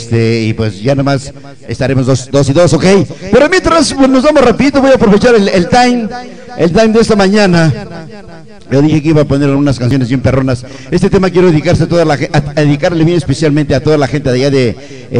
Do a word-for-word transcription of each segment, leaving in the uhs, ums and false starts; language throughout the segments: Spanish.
este, y pues ya nomás estaremos dos, dos y dos, ok. Pero mientras pues, nos vamos rapidito, voy a aprovechar el, el time, el time de esta mañana. Yo dije que iba a poner unas canciones bien perronas. Este tema quiero dedicarse a toda la a, a dedicarle bien especialmente a toda la gente de allá de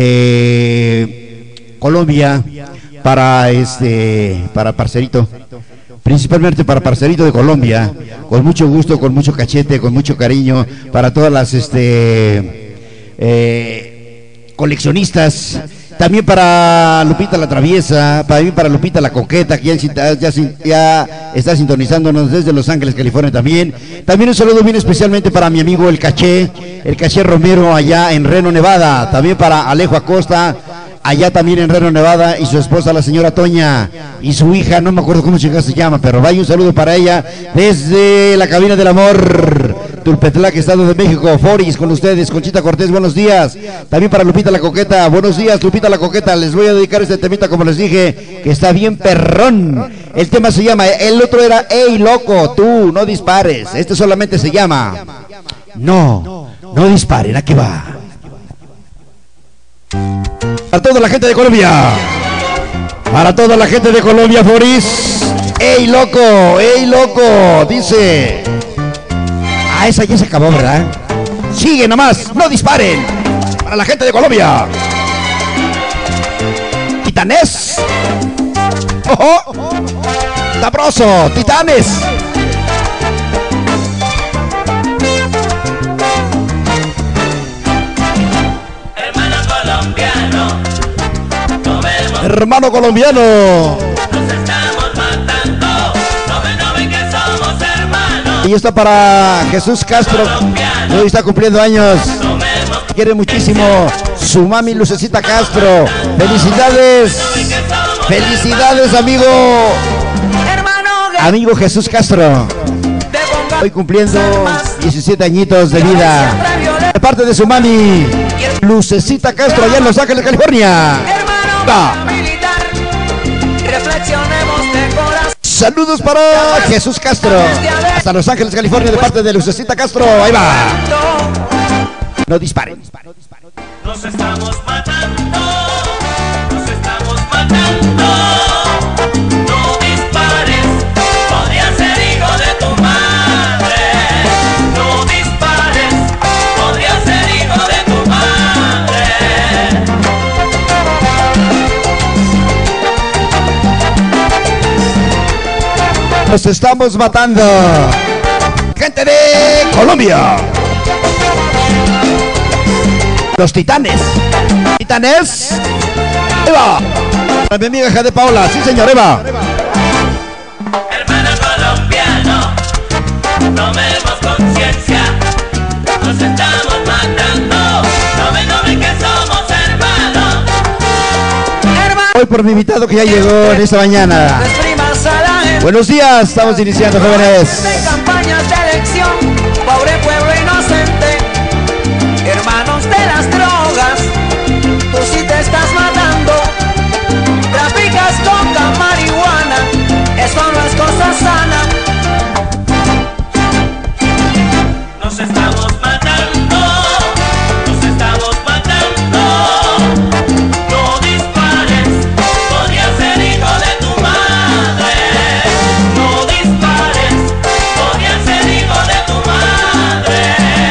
eh, Colombia, para este, para Parcerito. Principalmente para Parcerito de Colombia, con mucho gusto, con mucho cachete, con mucho cariño, para todas las este eh, coleccionistas, también para Lupita la Traviesa, también para Lupita la Coqueta, que ya, ya, ya está sintonizándonos desde Los Ángeles, California también. También un saludo bien especialmente para mi amigo el Caché, el Caché Romero allá en Reno, Nevada, también para Alejo Acosta, allá también en Reno, Nevada, y su esposa la señora Toña, y su hija, no me acuerdo cómo chica se llama, pero vaya un saludo para ella desde la cabina del amor, Tulpetlac, Estado de México. Foris con ustedes, Conchita Cortés, buenos días. También para Lupita la Coqueta, buenos días Lupita la Coqueta, les voy a dedicar este temita como les dije, que está bien perrón. El tema se llama, el otro era, ey loco, tú no dispares, este solamente se llama, no, no disparen, aquí va. Para toda la gente de Colombia, para toda la gente de Colombia, Foris, ey loco, ey loco, dice. Ah, esa ya se acabó, ¿verdad? Sigue nomás, no disparen. Para la gente de Colombia. Titanes. Ojo. Sabroso, Titanes. Hermano colombiano, nos estamos matando, no ven, no ven que somos hermanos. Y está para Jesús Castro, hoy está cumpliendo años, quiere muchísimo su mami Lucecita Castro. Felicidades, felicidades amigo, amigo Jesús Castro, hoy cumpliendo diecisiete añitos de vida, de parte de su mami Lucecita Castro allá en Los Ángeles, California. Saludos para Jesús Castro hasta Los Ángeles, California, de parte de Lucecita Castro. Ahí va. No disparen. Nos estamos matando, nos estamos matando. No dispares, podría ser hijo de tu madre. No dispares, podría ser hijo de tu madre. Nos estamos matando. Gente de Colombia. Los Titanes. Titanes. Eva. Para mi amiga Jade Paola. Sí, señor, Eva. Hermano colombiano, tomemos conciencia. Nos estamos matando. No ven, no ven que somos hermanos. Hoy por mi invitado que ya llegó en esta mañana. Buenos días, estamos iniciando, jóvenes. De campañas de elección, pobre pueblo inocente, hermanos de las drogas, tú sí te estás matando, traficas coca, marihuana, eso no es cosa sana. Nos estamos matando, nos estamos matando. No dispares, podría ser hijo de tu madre. No dispares, podría ser hijo de tu madre.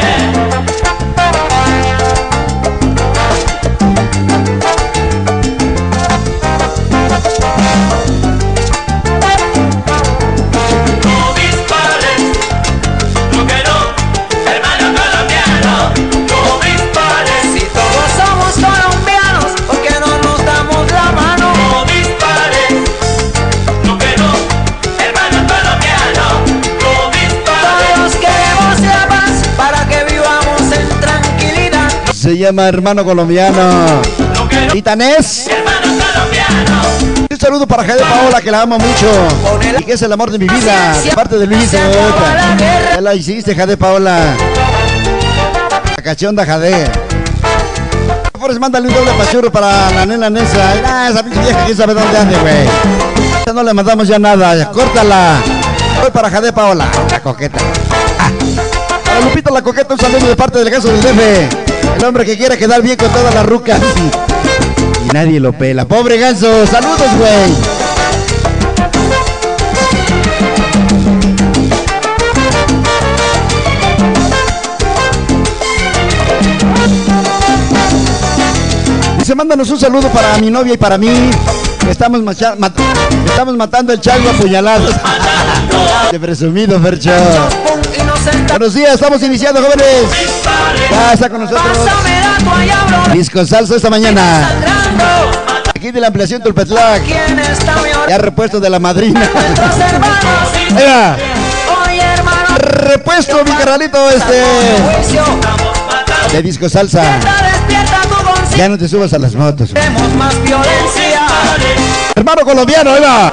No dispares, no que no, hermano colombiano. No dispares, Si todos somos colombianos, ¿por qué no nos damos la mano? no dispares, no que no, hermano colombiano. No dispares. Todos queremos la paz para que vivamos en tranquilidad. Se llama Hermano Colombiano. No que no, Titanes. hermano colombiano. Un saludo para Jade Paola, que la amo mucho y que es el amor de mi vida, de parte de Luis. Ya la hiciste, Jade Paola. La cachonda Jade. Por favor, mándale un doble pachurro para la nena Nessa. Ah, esa pinche vieja, quién sabe dónde ande, güey. Ya no le mandamos ya nada, córtala. Voy para Jade Paola, la coqueta. Ah. Para Para Lupita la Coqueta, un saludo de parte del caso del D F. El hombre que quiera quedar bien con todas las rucas. Y nadie lo pela. Pobre ganso. Saludos, güey. Dice, mándanos un saludo para mi novia y para mí. Estamos, macha, mat, estamos matando el chango a puñaladas. De presumido, Fercho. Buenos días, estamos iniciando, jóvenes. Ya está con nosotros Disco Salsa esta mañana. Aquí de la ampliación Tulpetlac. Ya repuesto de la madrina. Ahí va. Repuesto, mi carnalito, este de Disco Salsa. Ya no te subas a las motos. Hermano colombiano, ahí va.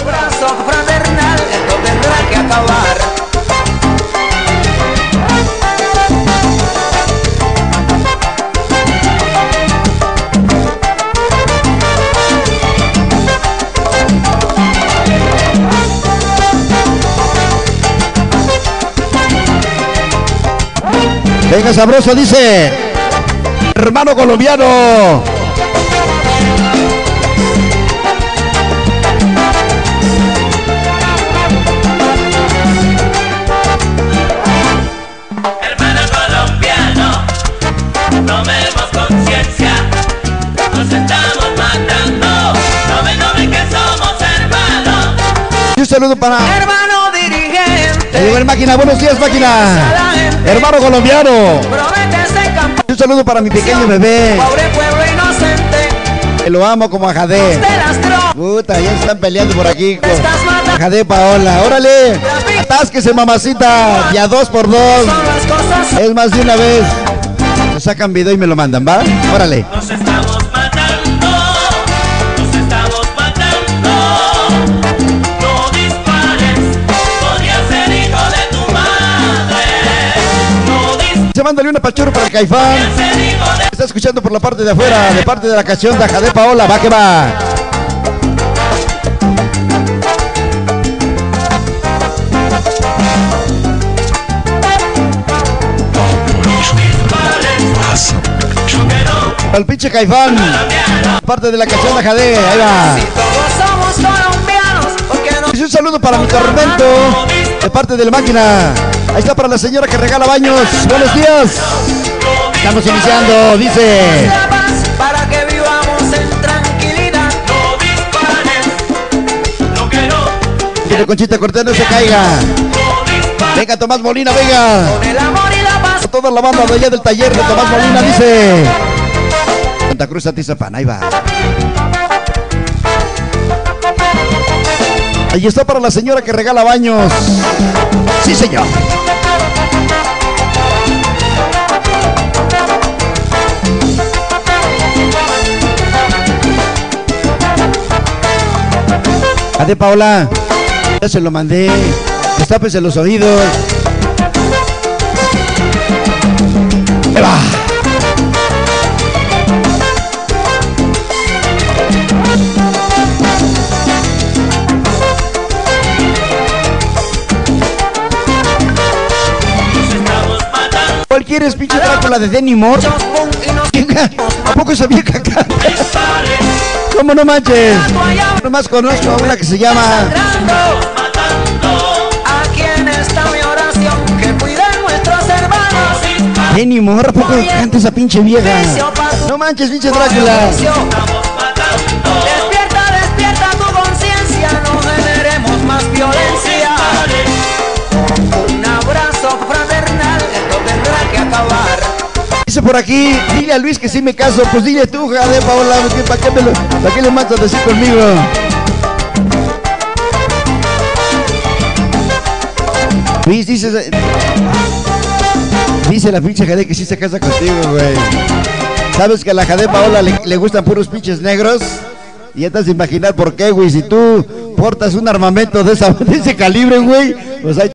Venga, sabroso, dice. Hermano colombiano. Hermano colombiano, tomemos conciencia. Nos estamos matando. No ven, no ven que somos hermanos. Y un saludo para Hermano dirigente. el máquina, buenos días, máquina. Hermano colombiano. Y un saludo para mi pequeño bebé. Pobre pueblo inocente. Que lo amo como a Jadé. Puta, ya están peleando por aquí con Jadé Paola. Órale, atásquese, mamacita. Y a dos por dos. Es más de una vez. Se sacan video y me lo mandan, ¿va? Órale. Nos estamos matando. Nos estamos matando. No dispares. Podría ser hijo de tu madre. No dispares. Se mándale una pachorra para el Caifán. Está escuchando por la parte de afuera, de parte de la canción de Jadé Paola. Va que va. Al pinche Caifán. Parte de la canción de Jadé. Ahí va. Todos somos colombianos. Porque no. Y un saludo para mi tormento. De parte de la máquina. Ahí está para la señora que regala baños. Buenos días. Estamos iniciando, dice. Para que vivamos en tranquilidad. No dispares. No que no. Que Conchita Cortés no se caiga. Venga, Tomás Molina, venga. Con el amor y la paz. A toda la banda de allá del taller de Tomás Molina, dice. Santa Cruz, Atizapán, ahí va. Ahí está para la señora que regala baños. Sí, señor. Ade Paola, ya se lo mandé. Destápese los oídos. Ahí va. ¿Cuál quieres, pinche Drácula de Denny Moore? ¿A poco sabía que acá? ¿Cómo no manches? Nomás conozco a una que se llama Aquí en esta mi oración, que cuiden nuestros hermanos. Denny Moore. ¿A poco canta esa pinche vieja? No manches, pinche Drácula. Despierta, despierta tu conciencia, no generemos más violencia. Un abrazo fraternal, esto tendrá que acabar. Dice por aquí, dile a Luis que sí me caso. Pues dile tú, Jadé Paola, ¿para qué, me lo, ¿para qué le mandas a decir conmigo? Luis, dice, dice la pinche Jadé que sí se casa contigo, güey. ¿Sabes que a la Jadé Paola le, le gustan puros pinches negros? Y ya te has de imaginar por qué, güey. Si tú portas un armamento de, esa, de ese calibre, güey, pues ahí